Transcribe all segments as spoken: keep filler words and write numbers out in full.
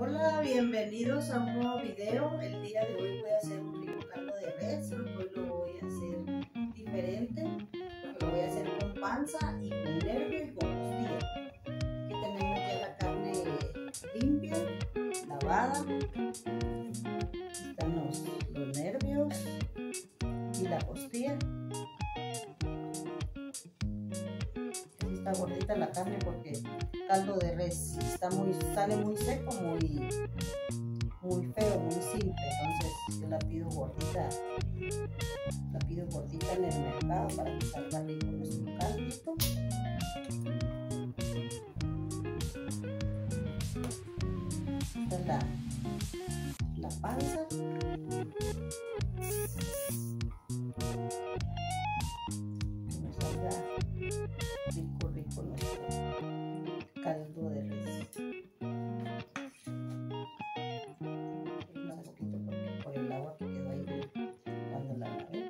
Hola, bienvenidos a un nuevo video. El día de hoy voy a hacer un rico caldo de res. Hoy lo voy a hacer diferente, porque lo voy a hacer con panza y con nervio y con costilla. Aquí tenemos ya la carne limpia, lavada. Están los, los nervios y la costilla. Así está gordita la carne porque caldo de res está muy, sale muy seco, muy, muy feo, muy simple. Entonces yo la pido gordita, la pido gordita en el mercado para que salga rico nuestro caldito. Esta es la, la panza. Que me salga rico, rico nuestro caldo de res. Un poquito porque por el agua que quedó ahí cuando la lavé.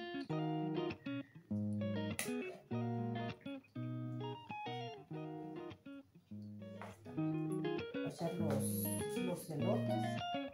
Voy a echar los, los elotes.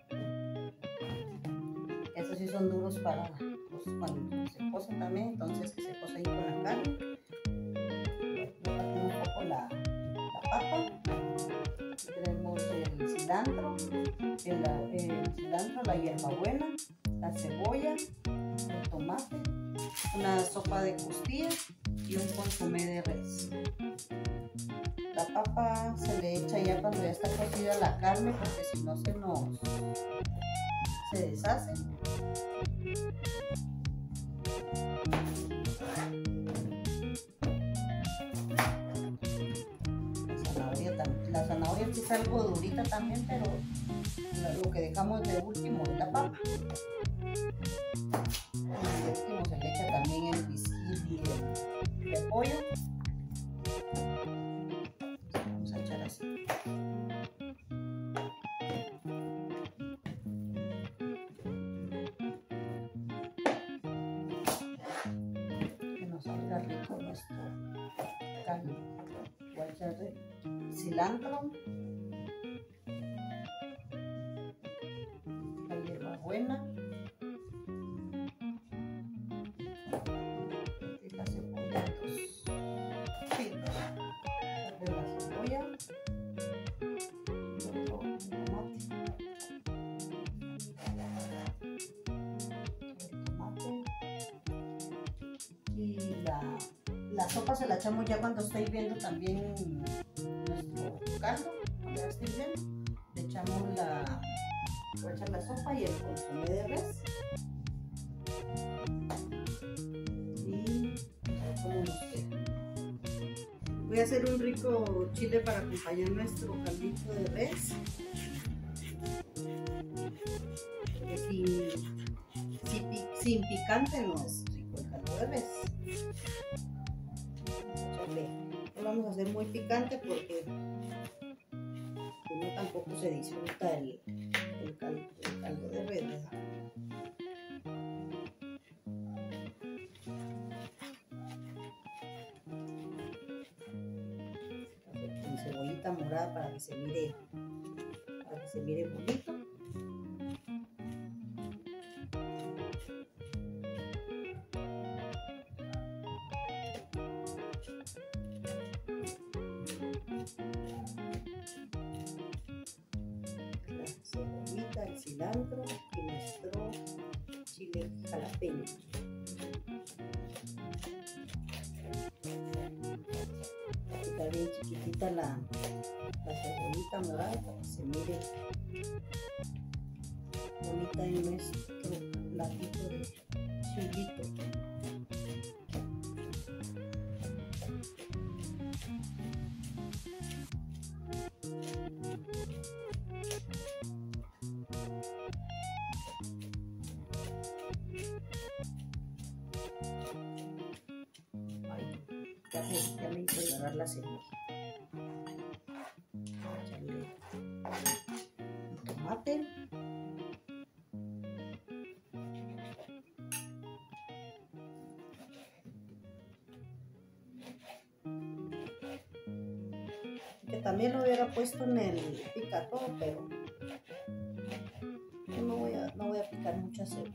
Estos sí son duros para pues, cuando se cocen también, entonces que se cose ahí con la carne. Voy a partir un poco la, la papa. Tenemos el cilantro, el, el cilantro, la hierbabuena, la cebolla, el tomate, una sopa de costilla y un consomé de res. La papa se le echa ya cuando ya está cocida la carne, porque si no se nos se deshace. La zanahoria sí es algo durita también, pero lo que dejamos de último es la papa. Y de último se le echa también el biscuit y el repollo. Vamos a echar así. Que nos salga rico nuestro caldo. Voy a echarle cilantro, la hierbabuena y la cebolla, los finos de la cebolla, y otro tomate, el tomate y la, la sopa se la echamos ya cuando está hirviendo también nuestro caldo. Cuando ya esté hirviendo le echamos la, voy a echar la sopa y el consomé de res y a ver cómo nos queda. Voy a hacer un rico chile para acompañar nuestro caldito de res. Sin, sin, sin picante no es rico el caldo de res. No vamos a hacer muy picante porque no tampoco se disfruta el, el, caldo, el caldo de res, ¿verdad? Con cebollita morada para que se mire, para que se mire bonito. Cebollita, el cilantro y nuestro chile jalapeño. Está bien chiquitita la, la cebollita morada para que se mire bonita en nuestro platito de chilito. Ya me, ya me hizo agarrar la cebolla. Echarle el tomate. Que también lo hubiera puesto en el picatodo, pero no voy a, no voy a picar mucha cebolla.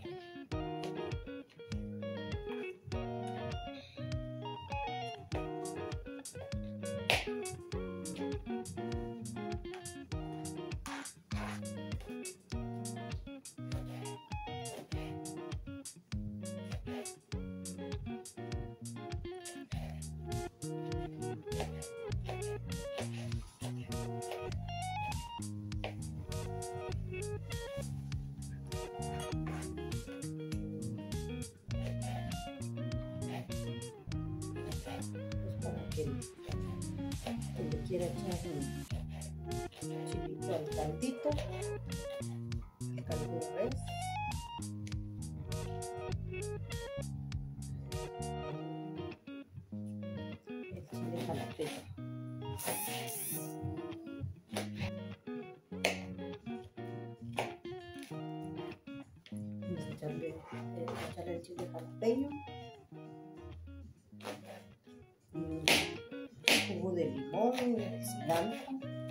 Que, que le quiera echar un chilito al caldito, el caldo de res, el chile jalapeño. Vamos a echarle, eh, echarle el chile jalapeño. Jugo de limón, de cilantro.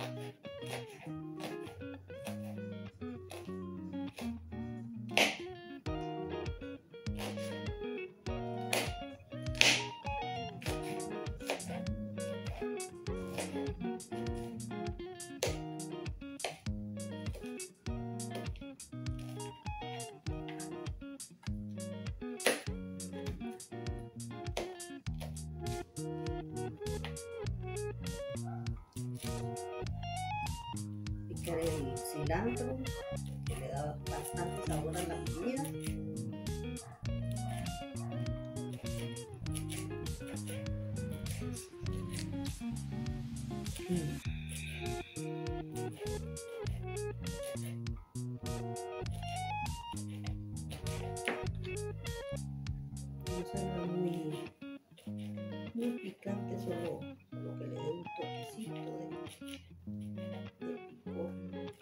Picar el cilantro, que le da bastante sabor a la comida. Mm. No será muy, muy picante, solo, solo que le dé un toquecito de, de picor.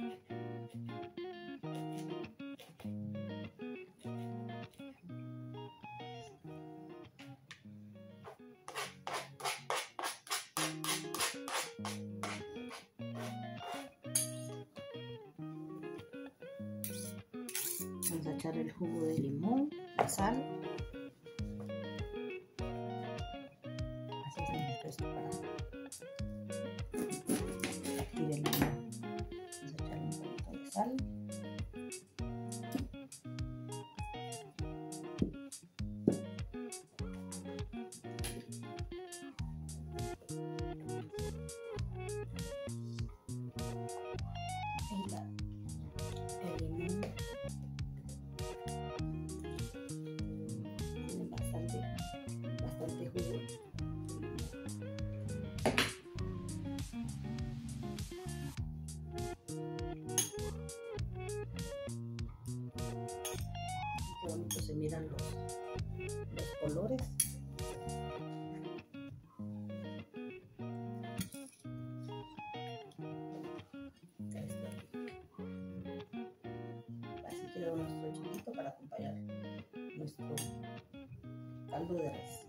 Vamos a echar el jugo de limón, la sal. Así se me presta para partir el limón. Vamos a echarle un poquito de sal. Y la, el limón tiene bastante, bastante jugo. Qué bonito se miran los, los colores. Así quedó nuestro chilito para acompañar nuestro caldo de res.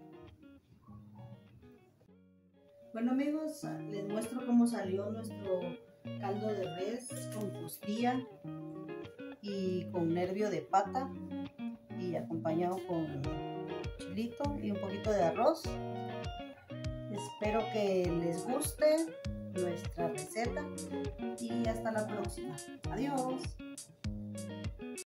Bueno amigos, les muestro cómo salió nuestro caldo de res con costilla y con nervio de pata y acompañado con chilito y un poquito de arroz. Espero que les guste nuestra receta y hasta la próxima. Adiós.